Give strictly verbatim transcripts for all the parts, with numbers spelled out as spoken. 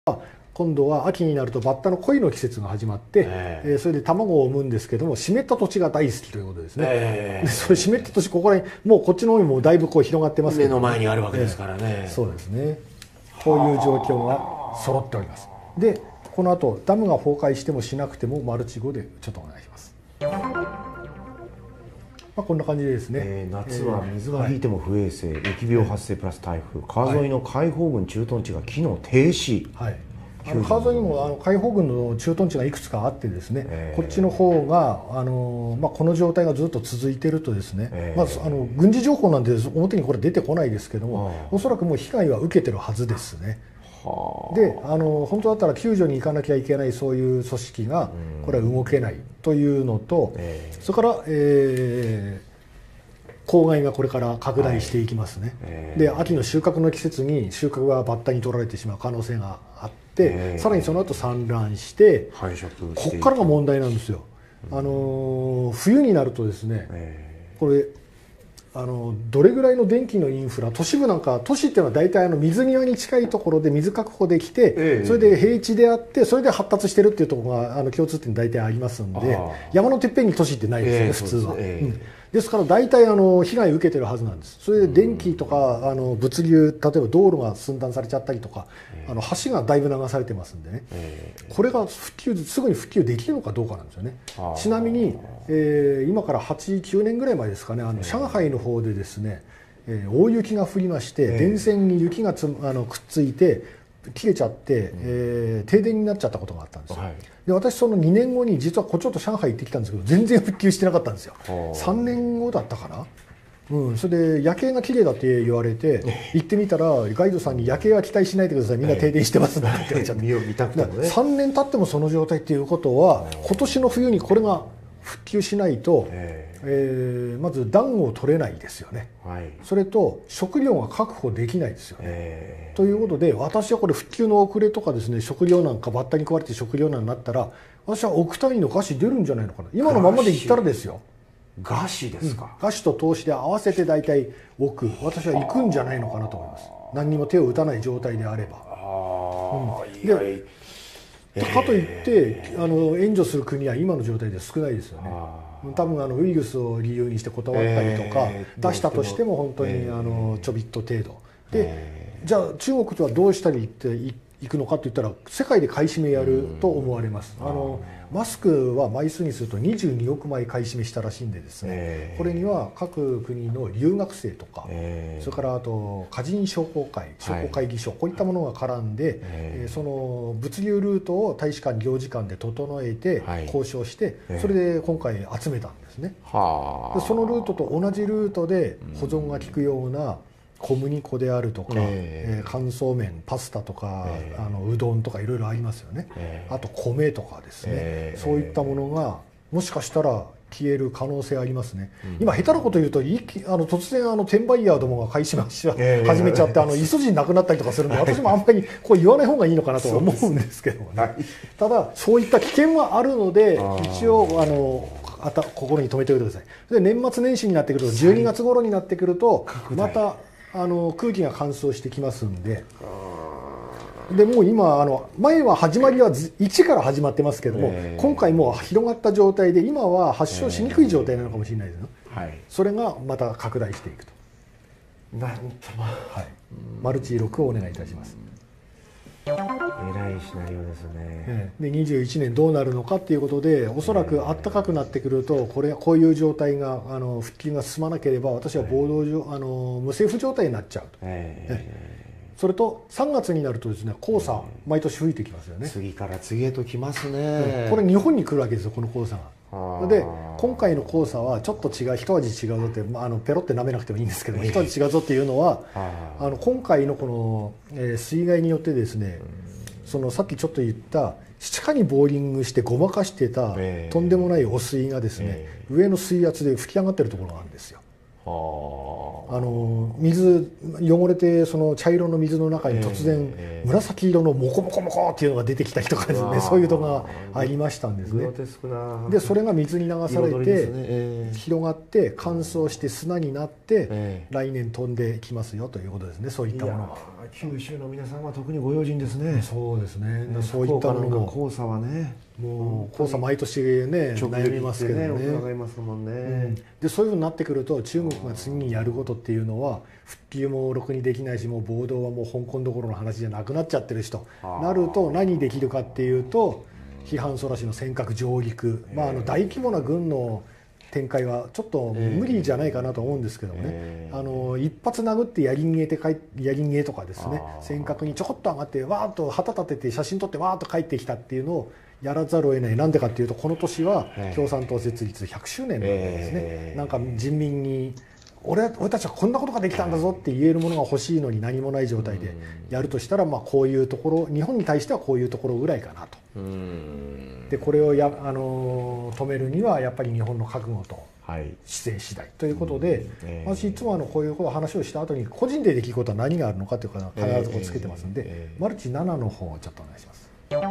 今度は秋になるとバッタの恋の季節が始まって、えー、それで卵を産むんですけども、湿った土地が大好きということですね。えー、でそれ湿った土地、ここら辺もうこっちの方にもだいぶこう広がってますけど、 目の前にあるわけですからね。 えー、そうですね。こういう状況が揃っております。でこの後ダムが崩壊してもしなくてもマルチごでちょっとお願いします。まあ、こんな感じですね。 えー、夏は水が引いても不衛生、えー、疫病発生プラス台風、川沿いの海邦群駐屯地が機能停止。はい、 あの川沿いにもあの海邦群の駐屯地がいくつかあってですね、えー、こっちの方があの、まあ、この状態がずっと続いているとですね、えーまあ、あの軍事情報なんで表にこれ出てこないですけども、おそらくもう被害は受けてるはずですね。であの本当だったら救助に行かなきゃいけないそういう組織がこれは動けないというのと、えー、それから、えー、公害がこれから拡大していきますね。はい、えー、で秋の収穫の季節に収穫がバッタに取られてしまう可能性があって、えー、さらにその後産卵して繁殖してここからが問題なんですよ。あの冬になるとですね、えー、これあのどれぐらいの電気のインフラ、都市部なんか、都市っていうのは大体あの水際に近いところで水確保できて、ええ、それで平地であって、それで発達してるっていうところがあの共通点大体ありますんで、山のてっぺんに都市ってないですよね、え、普通は。です、えうん、ですから大体あの被害を受けてるはずなんです。それで電気とかあの物流、例えば道路が寸断されちゃったりとか、あの橋がだいぶ流されてますんでね、これが復旧すぐに復旧できるのかどうかなんですよね。ちなみに、えー、今からはち、きゅうねんぐらい前ですかね、あの上海の方でですね、えー、大雪が降りまして、電線に雪がつあのくっついて切れちゃって、えー、停電になっちゃったことがあったんですよ。はい、で私そのにねんごに実はこちょっと上海行ってきたんですけど、全然復旧してなかったんですよ。さんねんごだったかな。うん、それで夜景が綺麗だって言われて行ってみたら、ガイドさんに夜景は期待しないでください、みんな停電してますって言われちゃって、 身を見たくてもね、 さんねん経ってもその状態っていうことは、今年の冬にこれが復旧しないと、えーえー、まず暖を取れないですよね。はい、それと食料が確保できないですよね。えー、ということで、私はこれ復旧の遅れとかですね、食料難かバッタに食われて食料難になったら、私は億単位の餓死出るんじゃないのかな。今のままでいったらですよ。 餓死ですか。 うん、餓死と投資で合わせて大体億、私は行くんじゃないのかなと思います。何にも手を打たない状態であれば。あ、うん、でかといってあの援助する国は今の状態で少ないですよね。多分あのウイルスを理由にして断ったりとか、えー、出したとしても本当にあのちょびっと程度で、えー、じゃあ中国とはどうしたりっていくのかって言ったら、世界で買い占めやると思われます。あのマスクは枚数にするとにじゅうにおくまい買い占めしたらしいんでですね、えー、これには各国の留学生とか、えー、それからあと歌人商工会、商工会議所、はい、こういったものが絡んで、えー、その物流ルートを大使館領事館で整えて交渉して、はい、それで今回集めたんですね。はでそのルートと同じルートで保存が効くような小麦粉であるとか、えー、乾燥麺、パスタとか、えー、あのうどんとかいろいろありますよね。えー、あと米とかですね、えー、そういったものがもしかしたら消える可能性ありますね。うん、今下手なこと言うと一気あの突然あの転売ヤーどもが買い占めし始めちゃって、あのイソジンなくなったりとかするんで、私もあんまりこう言わない方がいいのかなと思うんですけどもね。はい、ただそういった危険はあるので、一応あのあた心に留めておいてください。で年末年始になってくると、じゅうにがつ頃になってくるとまたあの空気が乾燥してきますんで、でもう今あの前は始まりはいちから始まってますけども、えー、今回もう広がった状態で今は発症しにくい状態なのかもしれないですよ、えーはい、それがまた拡大していくと。 なんとも、 はい、マルチろくをお願いいたします。 えらいシナリオですね。 でにじゅういちねんどうなるのかっていうことで、おそらく暖かくなってくると、これこういう状態があの復旧が進まなければ、私は暴動上あの無政府状態になっちゃうと。えーそれとさんがつになるとですね、黄砂毎年吹いてきますよね。 次から次へと来ますね。 これ日本に来るわけですよ、この黄砂が。で今回の黄砂はちょっと違う、一味違うぞって、まあ、あのペロって舐めなくてもいいんですけど、一味違うぞっていうのは、あの今回のこの、えー、水害によってですね、そのさっきちょっと言った地下にボーリングしてごまかしてたとんでもない汚水がですね、上の水圧で吹き上がってるところがあるんですよ。あの水汚れて、その茶色の水の中に突然紫色のモコモコモコっていうのが出てきたりとかですね、そういうのがありましたんですね。でそれが水に流されて広がって乾燥して砂になって来年飛んできますよということですね、そういったものは。 九州の皆さんは特にご用心ですね。 そうですね。 ね、 そういったのも黄砂はね、 もう黄砂毎年ね悩みますけどね。 伺いますもんね。うん、 でそういうふうになってくると中国が次にやることっていうのは復旧もろくにできないし、もう暴動はもう香港どころの話じゃなくなっちゃってるしとなると、何できるかっていうと批判そらしの尖閣上陸、まあ、あの大規模な軍の展開はちょっと無理じゃないかなと思うんですけどもね、えー、あの一発殴ってやり逃げて帰やり逃げとかですね、尖閣にちょこっと上がってわーっと旗立てて写真撮ってわーっと帰ってきたっていうのをやらざるを得ない。なんでかっていうと、この年は共産党設立ひゃくしゅうねんなわけですね、えー、なんか人民に俺俺たちはこんなことができたんだぞって言えるものが欲しいのに何もない状態でやるとしたら、まあこういうところ、日本に対してはこういうところぐらいかなと。でこれをやあの止めるにはやっぱり日本の覚悟と姿勢次第ということで、私いつもあのこういう話をした後に個人でできることは何があるのかというか必ずこうつけてますんで、マルチななの方をちょっとお願いします。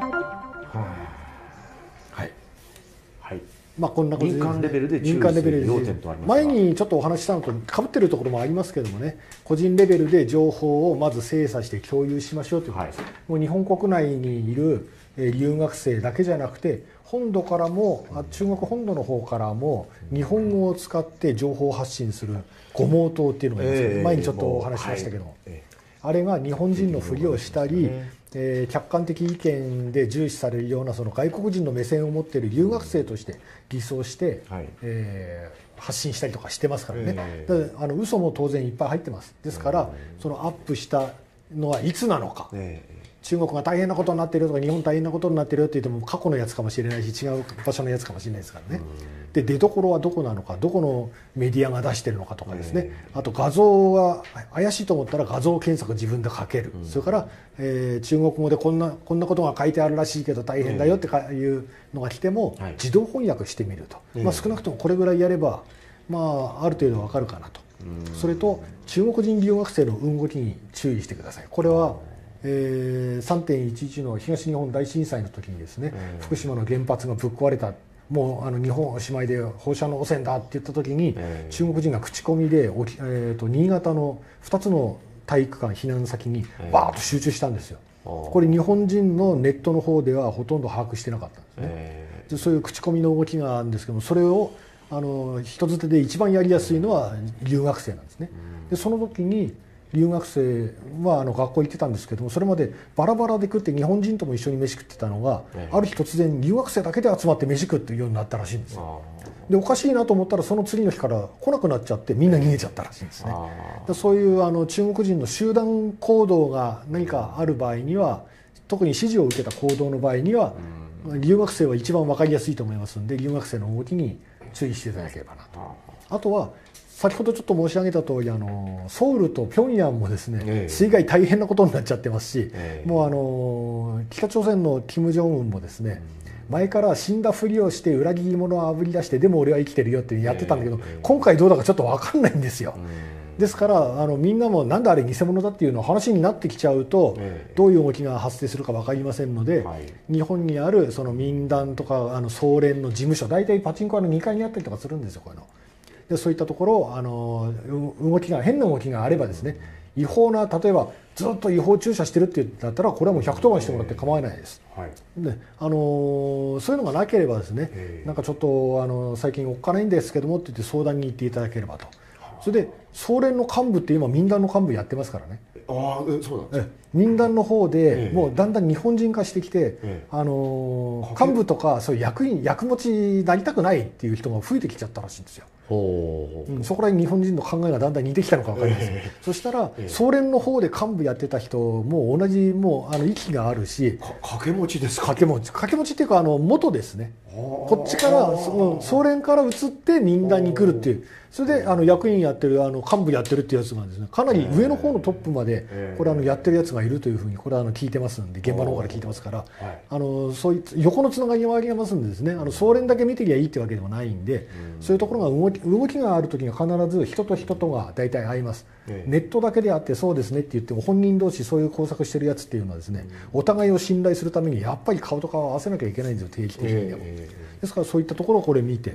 はいはい、まあこんなことで、 民間レベルで注意する要点とありますが、 前にちょっとお話ししたのとかぶってるところもありますけどもね、個人レベルで情報をまず精査して共有しましょうということです。はい、もう日本国内にいる留学生だけじゃなくて、本土からも中国本土の方からも日本語を使って情報発信するご毛頭っていうのがいます、えー、前にちょっとお話ししましたけど、はい、あれが日本人のふりをしたり、えー、客観的意見で重視されるようなその外国人の目線を持っている留学生として偽装して、はい、えー、発信したりとかしてますからね、えー、だからあの嘘も当然いっぱい入ってます。ですから、えー、そのアップしたのはいつなのか、えー中国が大変なことになっているとか日本大変なことになっているって言っても過去のやつかもしれないし、違う場所のやつかもしれないですからね。で出どころはどこなのか、どこのメディアが出してるのかとかですね、あと画像は怪しいと思ったら画像検索自分でかける、それから、えー、中国語でこんなこんなことが書いてあるらしいけど大変だよっていうのが来ても自動翻訳してみると、まあ、少なくともこれぐらいやれば、まあ、ある程度わかるかなと。それと中国人留学生の動きに注意してください。これはえー、さんてんいちいちの東日本大震災の時にですね、うん、福島の原発がぶっ壊れた、もうあの日本おしまいで放射能汚染だって言った時に、うん、中国人が口コミで、えー、と新潟のふたつの体育館避難先にバーッと集中したんですよ、うん、これ日本人のネットの方ではほとんど把握してなかったんですね、うん、でそういう口コミの動きがあるんですけども、それをあの人づてで一番やりやすいのは留学生なんですね。でその時に留学生はあの学校行ってたんですけども、それまでバラバラで食って日本人とも一緒に飯食ってたのが、ある日突然留学生だけで集まって飯食っていうようになったらしいんですよ。でおかしいなと思ったらその次の日から来なくなっちゃってみんな逃げちゃったらしいんですね。でそういうあの中国人の集団行動が何かある場合には、特に指示を受けた行動の場合には、留学生は一番分かりやすいと思いますので、留学生の動きに注意していただければなと。あとは先ほどちょっと申し上げた通り、あのソウルと平壌もですね、ええ、水害大変なことになっちゃってますし、ええ、もうあの北朝鮮の金正恩もですね、うん、前から死んだふりをして裏切り者をあぶり出して、でも俺は生きてるよってやってたんだけど、え、今回どうだかちょっと分かんないんですよ。うん、ですからあのみんなもなんであれ偽物だっていうの話になってきちゃうと、どういう動きが発生するか分かりませんので、はい、日本にあるその民団とかあの総連の事務所、大体パチンコのにかいにあったりとかするんですよ、こういうの。でそういったところ、あの動きが変な動きがあればですね、違法な、例えばずっと違法駐車してるって言ったら、これはもうひゃくとおばんしてもらって構わないです。はい、であのそういうのがなければですね、なんかちょっとあの最近おっかないんですけどもって言って相談に行っていただければと。それで総連の幹部って今民団の幹部やってますからね。 ああ、そうなんですか。 民団の方でもうだんだん日本人化してきて、あの幹部とかそういう役員役持ちになりたくないっていう人が増えてきちゃったらしいんですよ。うん、そこらに日本人の考えがだんだん似てきたのか分かります、えー、そしたら、えー、総連の方で幹部やってた人も同じもうあの息があるし、 掛け持ちですか。 掛け持ち掛け持ちっていうかあの元ですね。こっちからその総連から移って民団に来るっていう、それであの役員やってるあの幹部やってるっていうやつがですね、かなり上の方のトップまでこれあのやってるやつがいるというふうにこれはあの聞いてますんで、現場の方から聞いてますから、あのそういった横のつながりもありますんでですね、あの総連だけ見てりゃいいってわけでもないんで、そういうところが動き動きがある時には必ず人と人とが大体合います。ネットだけであってそうですねって言っても本人同士そういう工作してるやつっていうのはですね、お互いを信頼するためにやっぱり顔と顔を合わせなきゃいけないんですよ、定期的にでも。ですからそういったところをこれ見て、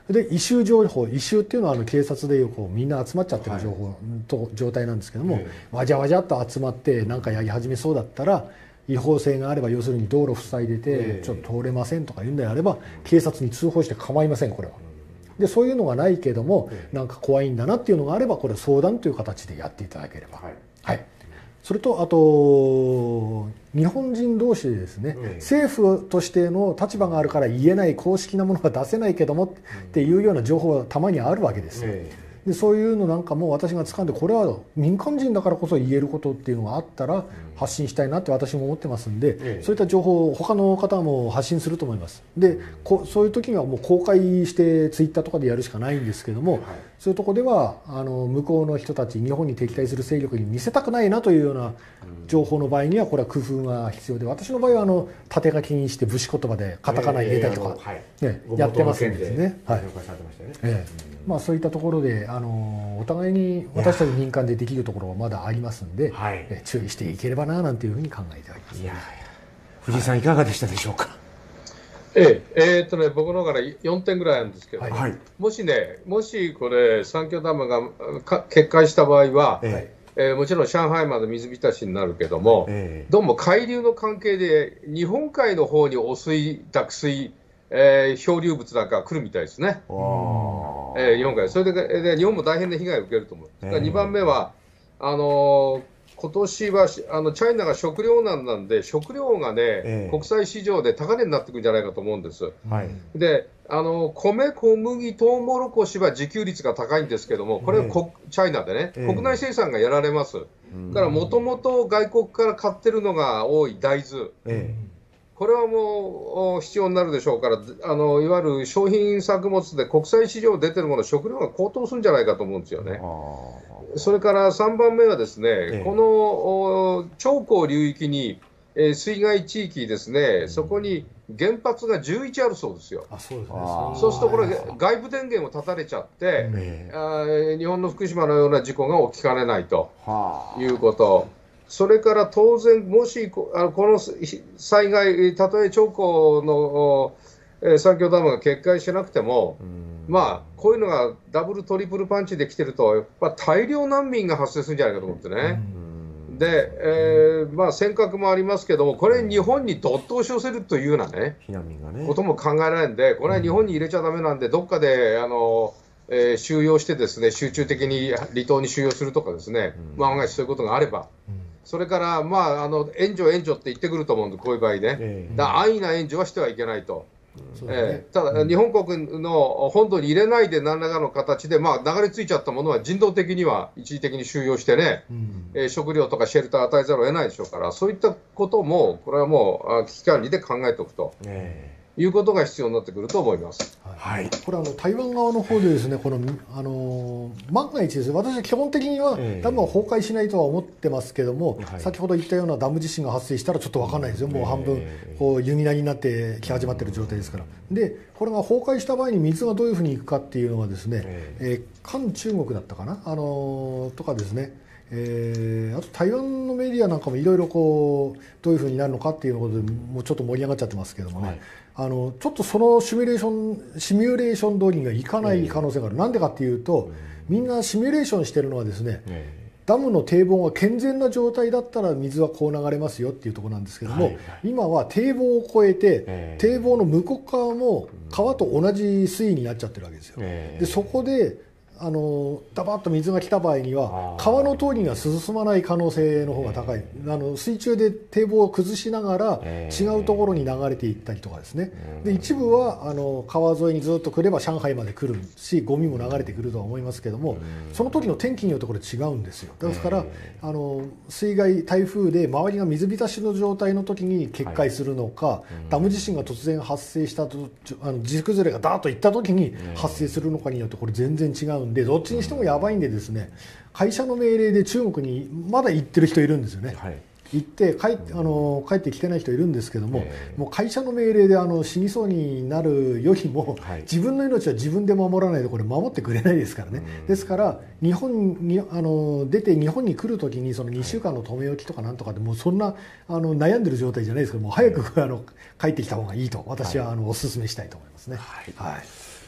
で異臭情報、異臭っていうのはあの警察でいうこうみんな集まっちゃってる情報と、状態なんですけども、わじゃわじゃっと集まって何かやり始めそうだったら、違法性があれば、要するに道路塞いでてちょっと通れませんとか言うんであれば、警察に通報して構いません、これは。でそういうのがないけども、なんか怖いんだなっていうのがあれば、これ相談という形でやっていただければ。はい、それとあと日本人同士でですね、うん、政府としての立場があるから言えない公式なものが出せないけどもっていうような情報がたまにあるわけです。うん、でそういうのなんかも私が掴んで、これは民間人だからこそ言えることっていうのがあったら発信したいなって私も思ってますんで、うん、そういった情報を他の方も発信すると思います。でこそういう時にはもう公開してツイッターとかでやるしかないんですけども、はい、そういうところではあの向こうの人たち、日本に敵対する勢力に見せたくないなというような情報の場合には、これは工夫が必要で、私の場合はあの縦書きにして武士言葉でカタカナ入れたりとか、ね、やってますんでですね。はい、ええ、まあそういったところであのお互いに私たち民間でできるところはまだありますんで、はい、え注意していければななんていうふうに考えております。いやいや、 藤井さんいかがでしたでしょうか。 えええー、っとね、僕のからよんてんぐらいあるんですけど、はい、もしね、もしこれ、三峡ダムが決壊した場合は、えええー、もちろん上海まで水浸しになるけども、ええ、どうも海流の関係で、日本海の方に汚水、濁水、えー、漂流物なんかが来るみたいですね、えー、日本海、それでで日本も大変な被害を受けると思う。えー、にばんめは、あのー今年はあのチャイナが食糧難なんで、食料がね、えー、国際市場で高値になってくるんじゃないかと思うんです。はい、であの米、小麦、トウモロコシは自給率が高いんですけども、これは、えー、チャイナでね、えー、国内生産がやられます。だからもともと外国から買ってるのが多い大豆。えーこれはもう必要になるでしょうから、あのいわゆる商品作物で国際市場出てるもの、食料が高騰するんじゃないかと思うんですよね。それからさんばんめはですね、ええ、この長江流域に、えー、水害地域ですね、うん、そこに原発がじゅういちあるそうですよ。あ、そうですね。そうするとこれ外部電源を断たれちゃって、ええ、あ日本の福島のような事故が起きかねないということ。それから当然、もしこあのこの災害、たとえ長江の三峡ダムが決壊しなくても、まあ、こういうのがダブル、トリプルパンチで来てると、やっぱ大量難民が発生するんじゃないかと思ってね。で、えーまあ、尖閣もありますけども、これ、日本にどっと押し寄せるというようなね、ことも考えられるんで、これは日本に入れちゃだめなんで、どっかであの、えー、収容してですね、集中的に離島に収容するとかですね、万が一そういうことがあれば。それから、まあ、あの援助、援助って言ってくると思うんで、こういう場合ね、えー、だ安易な援助はしてはいけないと、うんえー、ただ、うん、日本国の本土に入れないで、何らかの形で、まあ、流れ着いちゃったものは人道的には一時的に収容してね、うんえー、食料とかシェルターを与えざるを得ないでしょうから、そういったことも、これはもう危機管理で考えておくと。えーいうことが必要になってくると思います。 はい、これはあの台湾側の方でですね、このあの万が一ですね、私は基本的にはダムは崩壊しないとは思ってますけども、えー、先ほど言ったようなダム地震が発生したらちょっと分かんないですよ。もう半分こう弓なりになってき始まっている状態ですから。で、これが崩壊した場合に水がどういうふうにいくかっていうのはですね、えー、えー、韓中国だったかな、あのとかですね。えー、あと台湾のメディアなんかもいろいろこうどういうふうになるのかっていうことでもうちょっと盛り上がっちゃってますけどもね、はい、あのちょっとそのシミュレーションシミュレーション通りにはいかない可能性がある。なんでかっていうと、みんなシミュレーションしてるのはですね、ダムの堤防が健全な状態だったら水はこう流れますよっていうところなんですけども、はいはい、今は堤防を越えて堤防の向こう側も川と同じ水位になっちゃってるわけですよ。でそこであのダバッと水が来た場合には川の通りには進まない可能性の方が高い。あの水中で堤防を崩しながら違うところに流れていったりとかですね。で一部はあの川沿いにずっと来れば上海まで来るし、ゴミも流れてくるとは思いますけども、その時の天気によってこれ違うんですよ。ですからあの水害、台風で周りが水浸しの状態の時に決壊するのか、ダム地震が突然発生したと、あの地崩れがダーッといった時に発生するのかによってこれ全然違うんで、どっちにしてもやばいんでですね、会社の命令で中国にまだ行ってる人いるんですよね。はい、行って帰ってあの帰ってきてない人いるんですけども、もう会社の命令であの死にそうになるよりも、はい、自分の命は自分で守らないとこれ守ってくれないですからね。ですから日本にあの出て日本に来るときにそのにしゅうかんの止め置きとかなんとかでもうそんなあの悩んでる状態じゃないですけども、早くあの帰ってきた方がいいと私はあのお勧めしたいと思いますね。はい、はい。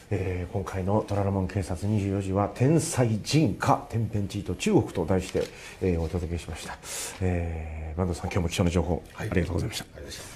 えー、今回の虎ノ門警察にじゅうよじは天才人か天変地異と中国と題して、えー、お届けしました、えー、坂東さん今日も貴重な情報、はい、ありがとうございました。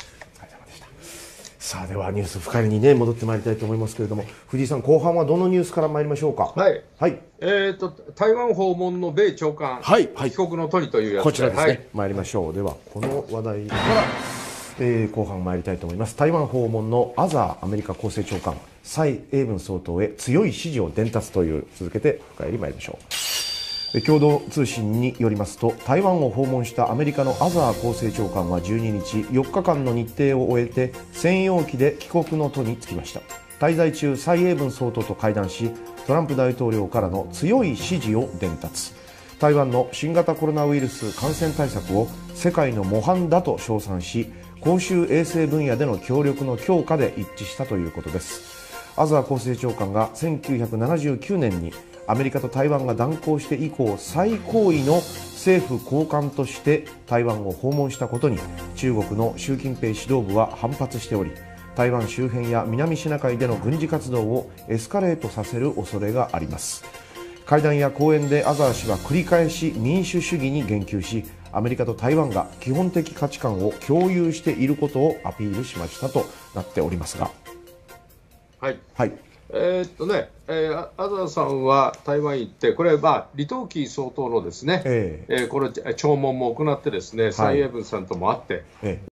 さあではニュース深入りにね戻ってまいりたいと思いますけれども、藤井さん後半はどのニュースから参りましょうか。 はい、 はい、 えーと台湾訪問の米長官、 はいはい、 帰国の途にというやつでこちらですね、 はい、 参りましょう。ではこの話題から、えー、後半参りたいと思います。台湾訪問のアザーアメリカ厚生長官蔡英文総統へ強い支持を伝達という、続けて深入り参りましょう。共同通信によりますと、台湾を訪問したアメリカのアザー厚生長官はじゅうににちよっかかんの日程を終えて専用機で帰国の途に就きました。滞在中、蔡英文総統と会談し、トランプ大統領からの強い支持を伝達。台湾の新型コロナウイルス感染対策を世界の模範だと称賛し、公衆衛生分野での協力の強化で一致したということです。アザー厚生長官がせんきゅうひゃくななじゅうきゅうねんにアメリカと台湾が断交して以降最高位の政府高官として台湾を訪問したことに、中国の習近平指導部は反発しており、台湾周辺や南シナ海での軍事活動をエスカレートさせる恐れがあります。会談や講演でアザー氏は繰り返し民主主義に言及し、アメリカと台湾が基本的価値観を共有していることをアピールしましたとなっておりますが、 はい、 はい、 えーっとね、えー、アザーさんは台湾行って、これ、まあ、李登輝総統のですね、えーえー、これ弔問も行ってですね、蔡英文さんとも会って、えー